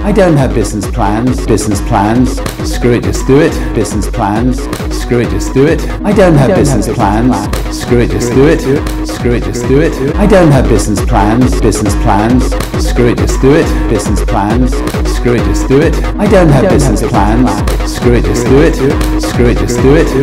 I don't have business plans. Business plans. Screw it, just do it. Business plans. Screw it, just do it. I don't have business plans. Screw it, just do it. Screw it, just do it. I don't have business plans. Business plans. Screw it, just do it. Business plans. Screw it, just do it. I don't have business plans. Screw it, just do it. Screw it, just do it.